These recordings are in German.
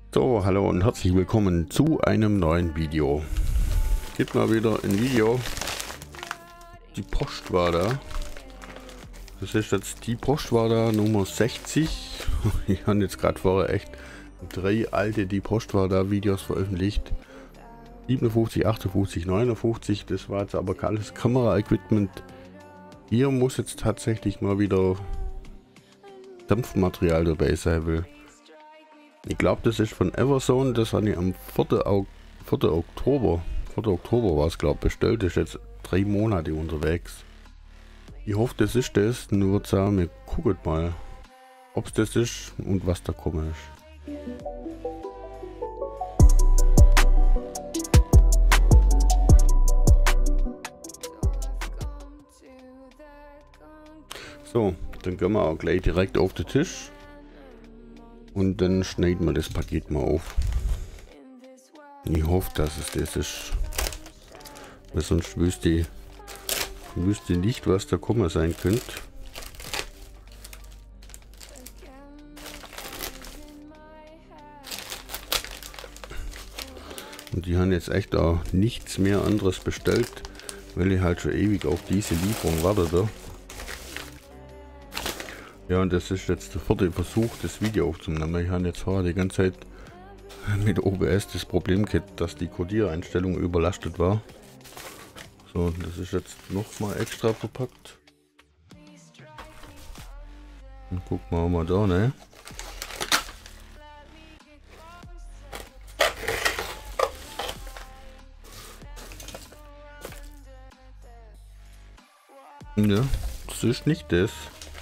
So, hallo und herzlich willkommen zu einem neuen Video. Gibt mal wieder ein Video. Die Post war da. Das ist jetzt die Post war da Nummer 60. Ich habe jetzt gerade vorher echt 3 alte Die Post war da Videos veröffentlicht. 57, 58, 59. Das war jetzt aber alles Kamera-Equipment. Hier muss jetzt tatsächlich mal wieder Dampfmaterial dabei sein will. Ich glaube, das ist von Everzone, das habe ich am 4. Oktober war es, glaube ich, bestellt. Das ist jetzt 3 Monate unterwegs. Ich hoffe, das ist das, nur sagen wir gucken mal, ob es das ist und was da kommen ist. So, dann gehen wir auch gleich direkt auf den Tisch. Und dann schneiden wir das Paket mal auf. Ich hoffe, dass es das ist. Weil sonst wüsste ich nicht, was da kommen sein könnte. Und die haben jetzt echt auch nichts mehr anderes bestellt, weil ich halt schon ewig auf diese Lieferung warte. Ja, und das ist jetzt der 4. Versuch, das Video aufzunehmen. Ich habe jetzt vorher die ganze Zeit mit OBS das Problem gehabt, dass die Codiereinstellung überlastet war. So, das ist jetzt nochmal extra verpackt. Und gucken wir mal da, ne? Ja, das ist nicht das.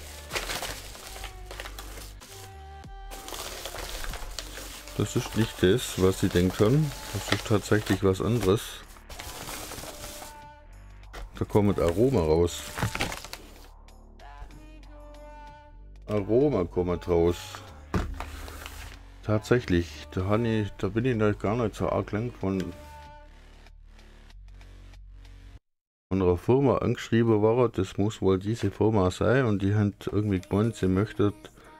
Das ist nicht das, was sie denken. Das ist tatsächlich was anderes. Da kommt Aroma raus. Aroma kommt raus. Tatsächlich, da bin ich noch gar nicht so arg lang von einer Firma angeschrieben worden. Das muss wohl diese Firma sein und die hat irgendwie gemeint, sie möchte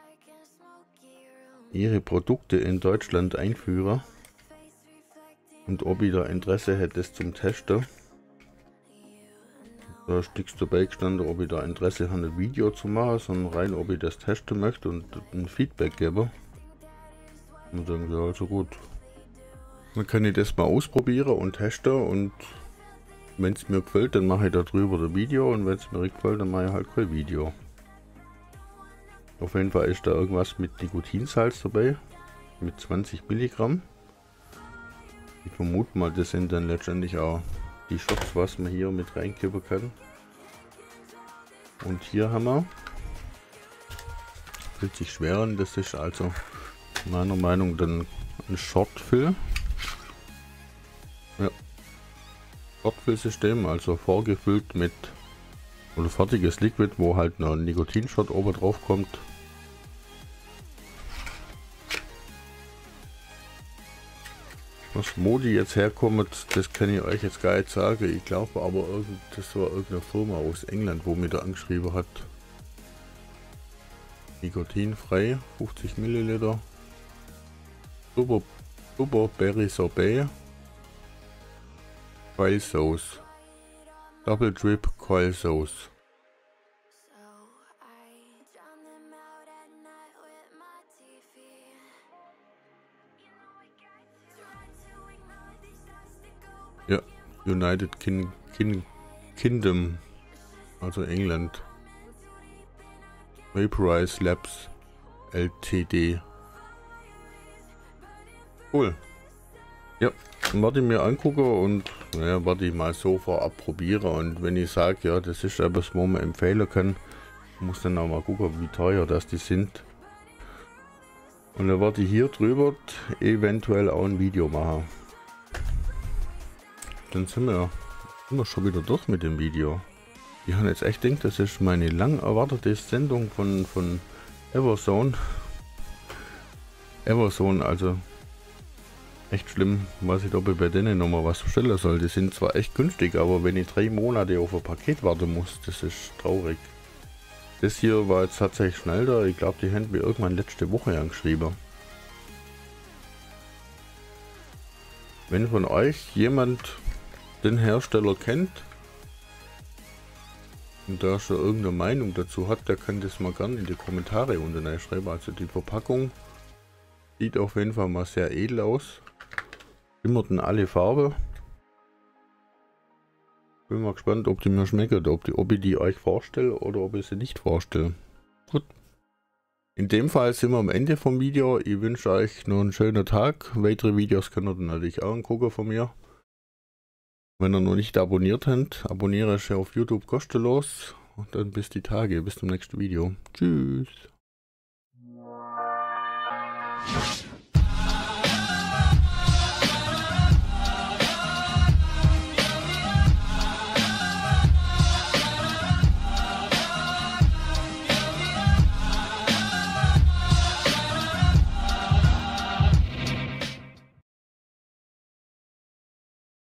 ihre Produkte in Deutschland einführen und ob ich da Interesse hätte, das zum Testen. Da ist nichts dabei gestanden, ob ich da Interesse habe, ein Video zu machen, sondern rein, ob ich das testen möchte und ein Feedback gebe. Und dann ja, also gut. Dann kann ich das mal ausprobieren und testen und wenn es mir gefällt, dann mache ich darüber ein Video und wenn es mir nicht gefällt, dann mache ich halt kein Video. Auf jeden Fall ist da irgendwas mit Nikotinsalz dabei, mit 20 Milligramm. Ich vermute mal, das sind dann letztendlich auch die Shots, was man hier mit reinkippen kann. Und hier haben wir, fühlt sich schwer an, das ist also meiner Meinung nach dann ein Shortfill. Ja, Shortfill-System, also vorgefüllt mit oder fertiges Liquid, wo halt noch ein Nikotinshot oben drauf kommt. Was Modi jetzt herkommt, das kann ich euch jetzt gar nicht sagen. Ich glaube aber, das war irgendeine Firma aus England, wo mir da angeschrieben hat. Nikotinfrei, 50 Milliliter. Super Berry Sorbet. Coil Sauce. Double Drip Coil Sauce. Ja, United Kingdom, also England. Vaporize Labs Ltd. Cool. Ja, dann werde ich mir angucken und ja, werde ich mal so vorab probieren und wenn ich sage, ja, das ist etwas, wo man empfehlen kann, muss dann auch mal gucken, wie teuer das die sind. Und dann werde ich hier drüber eventuell auch ein Video machen. Dann sind wir schon wieder durch mit dem Video. Ich habe jetzt echt gedacht, das ist meine lang erwartete Sendung von Everzone. Everzone, also echt schlimm, weiß ich, ob ich bei denen nochmal was bestellen soll. Die sind zwar echt günstig, aber wenn ich 3 Monate auf ein Paket warten muss, das ist traurig. Das hier war jetzt tatsächlich schnell da. Ich glaube, die haben mir irgendwann letzte Woche angeschrieben. Wenn von euch jemand den Hersteller kennt und da schon irgendeine Meinung dazu hat, der kann das mal gerne in die Kommentare unten schreiben. Also die Verpackung sieht auf jeden Fall mal sehr edel aus. Immer in alle Farben. Bin mal gespannt, ob die mir schmecken oder ob ich die euch vorstelle oder ob ich sie nicht vorstelle. Gut. In dem Fall sind wir am Ende vom Video. Ich wünsche euch noch einen schönen Tag. Weitere Videos könnt ihr dann natürlich auch angucken von mir. Wenn ihr noch nicht abonniert habt, abonniere ich auf YouTube kostenlos. Und dann bis die Tage, bis zum nächsten Video. Tschüss.